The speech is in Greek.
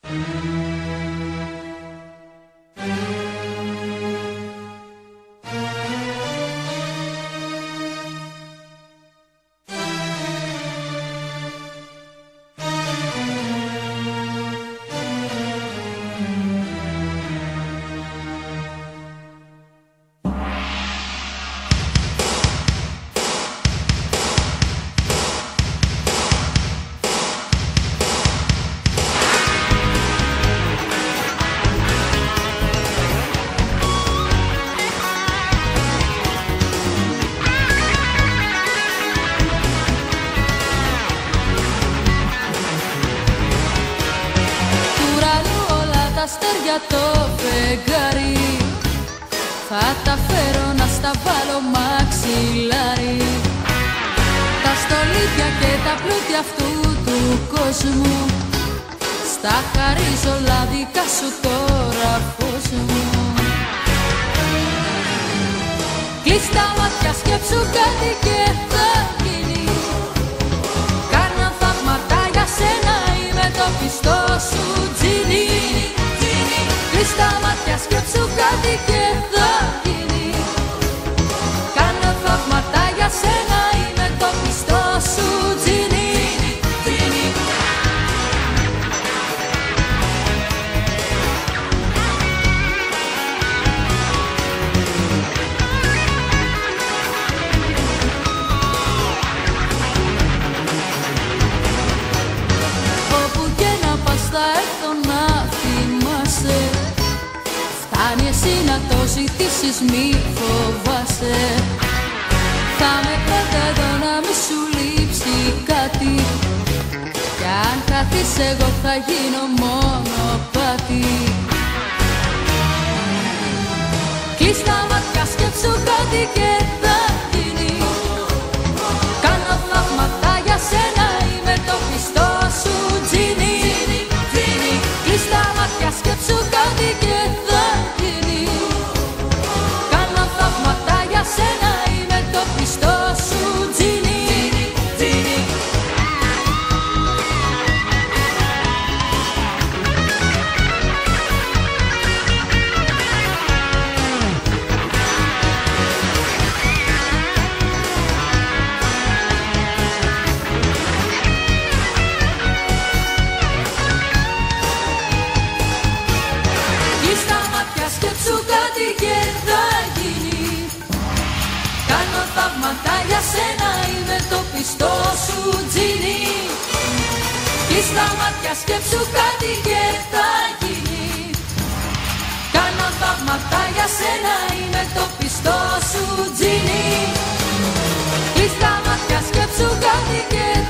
Αστέρια το φεγγάρι, θα τα φέρω να στα βάλω μαξιλάρι. Τα στολίδια και τα πλούτια αυτού του κόσμου στα χαρίζω λάδικα σου τώρα φως μου. Κλείς τα μάτια, σκέψου κάτι και θα γίνει. Κάνα θαύματα για σένα, είμαι το πιστό σου τζίνι. Κλείς τα μάτια, σκέψου κάτι και θα γίνει. Κάνω θαύματα για σένα, είμαι το πιστό σου τζίνι. Όπου και να πας θα έρθω να θυμάσαι. Φτάνει εσύ να το ζητήσεις, μη φοβάσαι. Θα με πάντα εδώ να μη σου λείψει κάτι. Κι αν χαθείς εγώ θα γίνω μονοπάτι. Κλείς τα μάτια, σκέψου κάτι και θα γίνει. Κάνω θαύματα για σένα, είμαι το πιστό σου τζίνι. Κλείς τα μάτια, σκέψου κάτι και θα γίνει. Κάνω θαύματα για σένα, είμαι το πιστό σου τζίνι. Σκέψου κάτι και θα γίνει. Κάνω θαύματα για σένα, είμαι το πιστό σου τζίνι. Κλείς τα μάτια, σκέψου κάτι και θα γίνει. Κάνω θαύματα για σένα, είμαι το πιστό σου τζίνι. Κλείς τα μάτια, σκέψου κάτι και